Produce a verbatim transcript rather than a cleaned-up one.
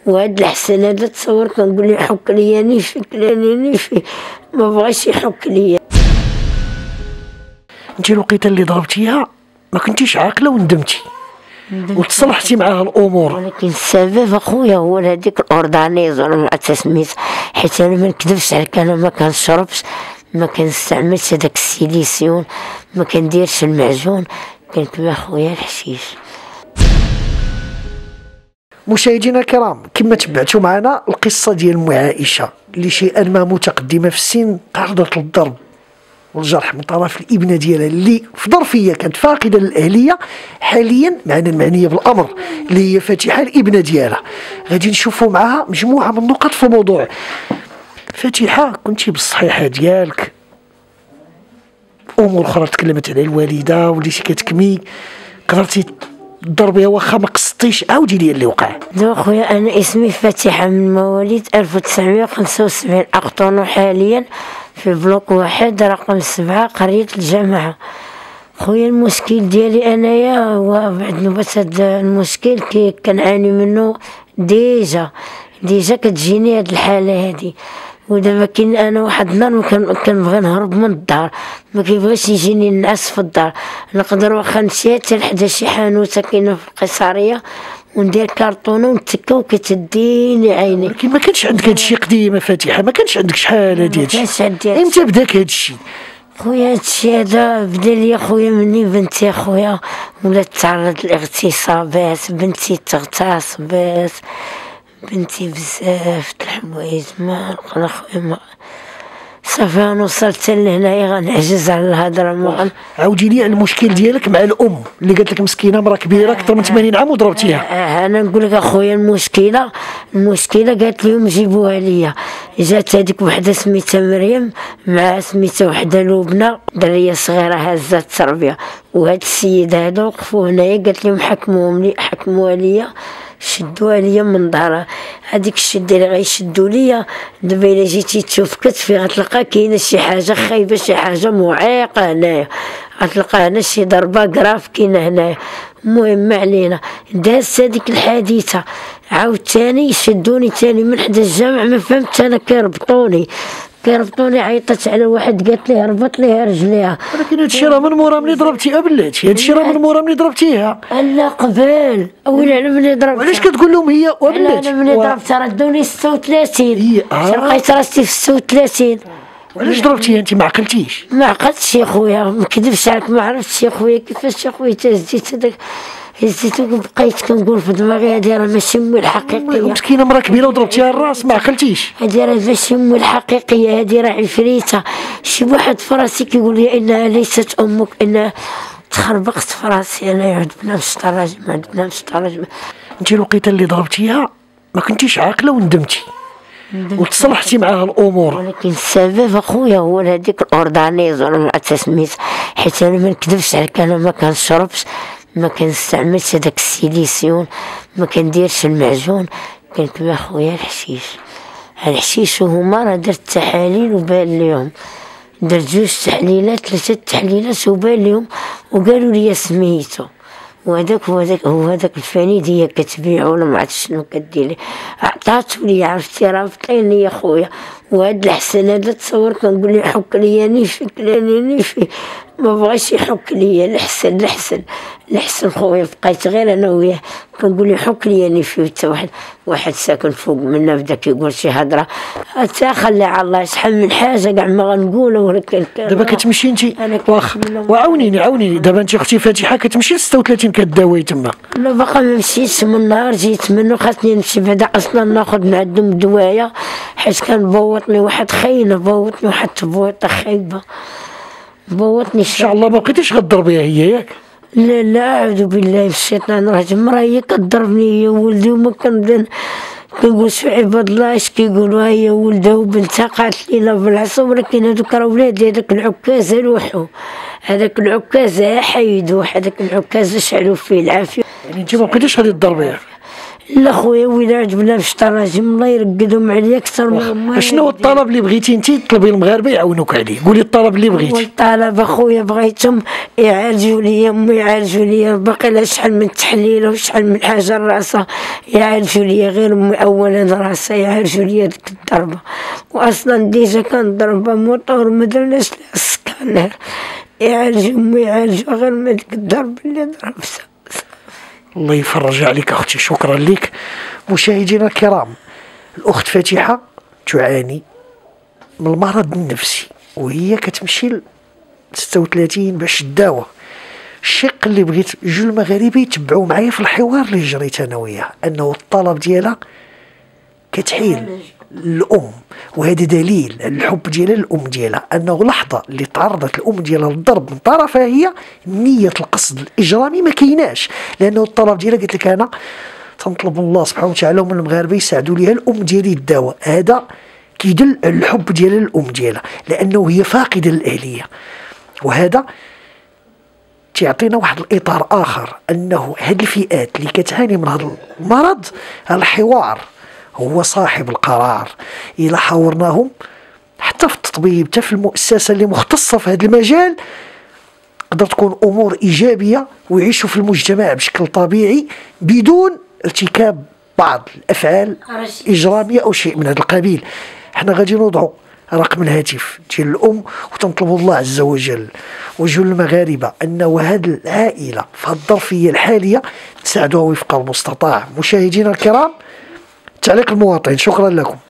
وهاد الحسن هذا تصور كنقول ليه حك ليا نيفي كلاني نيفي ما بغاش يحك ليا. انت الوقيته اللي ضربتيها ما كنتيش عاقله وندمتي وتصلحتي معاها الامور، ولكن السبب اخويا هو هذيك الاوردانيز ولا ما تسميت، حيت انا ما نكذبش عليك انا ما كنشربش ما كنستعملش هذاك السيليسيون ما كنديرش المعجون كنكبي اخويا الحشيش. مشاهدينا الكرام كما تبعتوا معنا القصه ديال ام عائشه اللي شيئا ما متقدمه في السن تعرضت للضرب والجرح من طرف الابنه ديالها اللي في ظرفيه كانت فاقده للاهليه حاليا معنا المعنيه بالامر اللي هي فاتحه الابنه ديالها. غادي نشوفوا معها مجموعه من النقط في الموضوع. فاتحه كنتي بالصحيحه ديالك، امور اخرى تكلمت على الوالده وليتي كتكمي قدرتي ضربيها واخا ما قصدتيش، عاودي لي اللي وقع. لا خويا انا اسمي فاتحه من مواليد ألف وتسعمائة وخمسة وسبعين، اقطن حاليا في بلوك واحد رقم سبعة قرية الجامعة. خويا المشكل ديالي انايا هو بعد نوبات هذا المشكل كي كنعاني منه ديجا ديجا كتجيني هاد الحالة هادي، ودابا كاين انا واحد النهار كنبغي نهرب من الدار ما كيبغيش يجيني الناس في الدار، نقدر واخا نمشي حتى لحدا شي حانوته كاينه في القيصريه وندير كارطونه ونتكا وكتديني عيني. ولكن ما كانش عندك هاد الشيء قديمه فاتحه، ما كانش عندك شحال هادي هادشي؟ ما كانش عندي. امتى بداك هاد الشيء؟ خويا هادشي هذا بدا لي خويا مني بنتي خويا ولات تعرض لاغتصابات، بنتي تغتصبات، بنتي بزاف د الحوايج ما نقدر خويا ما صافي انا وصلت لهنايا غنعجز على الهضره. ما عاودي لي على المشكل ديالك مع الام اللي قالت لك مسكينه مرا كبيره اكثر من ثمانين عام وضربتيها. انا نقول لك اخويا المشكله المشكله قالت لهم جيبوها ليا، جات هذيك وحده سميتها مريم مع سميتها وحده لبنى دريه صغيره هازه التربيه، وهاد السيد هذا وقفوا هنايا قالت لهم حكموهم لي حكموها ليا شدوها ليا من ظهرها. هذيك الشده اللي غيشدوا ليا دابا الا جيتي تشوف كتفي غتلقى كاينه شي حاجه خايبه شي حاجه معيقه هنايا، غتلقى هنا شي ضربه كراف كاينه هنايا. المهم ما علينا دازت هذيك الحادثه عاود ثاني يشدوني ثاني من حدا الجامع ما فهمت انا كيربطوني كيربطوني عيطت على واحد قالت ليه ربط ليها رجليها. ولكن هادشي راه من مورا ملي ضربتيها بلاتي، هادشي راه من مورا ملي ضربتيها. لا قبل اولا على ملي ضربتها. علاش كتقول لهم هي وبلاتي؟ انا ملي ضربتها ردوني ستة وثلاثين لقيت راسي في ستة وثلاثين. وعلاش ضربتيها انت ما عقلتيش؟ ما عقلتش يا خويا ما نكذبش عليك ما عرفتش يا خويا كيفاش يا خويا هزيت هذاك هزيت وبقيت كنقول في دماغي هادي راه ماشي امي الحقيقيه. مسكينه مرا كبيره وضربتيها الراس ما عقلتيش؟ هادي راه ماشي امي الحقيقيه، هادي راه عفريته. شي واحد في راسي كيقول لي انها ليست امك، انها تخربقت في راسي انا يعود بنا مشطرج ما عندنا مشطرج. انت الوقيته اللي ضربتيها ما كنتيش عاقله وندمتي وتصلحتي معاها الامور، ولكن السبب اخويا هو هذيك الاوردانيز ولا ما تسميت، حيت انا ما نكذبش عليك انا ما كنشربش ما كنستعملش هذاك السيليسيون ما كنديرش المعجون كنكبي اخويا الحشيش. الحشيش وهما راه درت تحاليل وبان ليهم، درت جوج تحليلات ثلاثه تحليلات وبان ليهم وقالوا لي سميتو وهذاك هو هذاك هو هذاك الفنيد هي كتبيعو ولا ما عرفت شنو كدير. عطاتو لي عرفتي رابطين لي يا خويا. وهاد الحسن هذا تصور كنقول ليه حك ليا نيفي كلاني نيفي ما بغاش يحك ليا. الحسن الحسن الحسن خويا بقيت غير انا وياه كنقول ليه حك ليا نيفي. حتى واحد واحد ساكن فوق منا بدا كيقول شي هضره حتى خلي على الله شحال من حاجه كاع ما غنقولها. ولكن دابا كتمشي انت واخ وعاونيني عاونيني دابا انت اختي فاتحه كتمشي ل ستة وثلاثين كداوي تما؟ لا باقا ما مشيتش من نهار جيت منه خاصني نمشي بعدا اصلا ناخذ من عندهم دوايه حيت كان بوطني واحد خاينه بوطني واحد تبويطه خايبه بوطني. ان شاء الله ما بقيتيش غضربيها هي ياك؟ لا لا اعوذ بالله من الشيطان الرجيم، راه هي كضربني هي ولدي وما كنبدا كنقول شو عباد الله اش كيقولوا هي ولدها وبنتها قالت لي لا بالعصا. ولكن هذوك راه ولادي هذاك العكازه لوحو هذاك العكازه حيدوه هذاك العكازه شعلوا فيه العافيه. يعني انت ما بقيتيش غادي تضربيها؟ لا خويا وين عجبنا باش تراجم الله يرقدهم عليا اكثر من شنو هو الطلب اللي بغيتي انت تطلبي المغاربه يعاونوك عليه؟ قولي الطلب اللي بغيتي. والطلب اخويا بغيتهم يعالجوا لي امي، يعالجوا لي باقي لها شحال من تحليله وشحال من حاجه راسها، يعالجوا لي غير امي اولا راسها، يعالجوا لي ديك الضربه، واصلا ديجا كانت ضربه موطور ما درناش لها السكانر، يعالجوا امي يعالجوا غير ما ديك الضربه اللي ضربتها. الله يفرج عليك اختي، شكرا لك. مشاهدينا الكرام، الاخت فاتحه تعاني من المرض النفسي وهي كتمشي ل ستة وثلاثين باش تداوى. الشق اللي بغيت جوج المغاربه يتبعوا معايا في الحوار اللي جريت انا وياها، انه الطلب ديالها كتحيل الام، وهذا دليل الحب ديالها للام ديالها، انه لحظه اللي تعرضت الام ديالها للضرب من طرفها هي نيه القصد الاجرامي ما كايناش، لانه الطلب ديالها قالت لك انا تنطلب من الله سبحانه وتعالى ومن المغاربه يساعدوا ليها الام ديالي الدواء. هذا كيدل على الحب ديالها للام ديالها، لانه هي فاقده للاهليه، وهذا تعطينا واحد الاطار اخر، انه هذه الفئات اللي كتعاني من هذا المرض الحوار هو صاحب القرار. إلا حاورناهم حتى في التطبيب حتى في المؤسسة اللي مختصة في هذا المجال تقدر تكون أمور إيجابية ويعيشوا في المجتمع بشكل طبيعي بدون ارتكاب بعض الأفعال إجرامية أو شيء من هذا القبيل. احنا غادي نوضعوا رقم الهاتف ديال الأم وتنطلبوا الله عز وجل وجه المغاربة أنه هذه العائلة في هذه الظرفية الحالية تساعدوها وفق المستطاع. مشاهدينا الكرام، تعليق المواطن، شكرا لكم.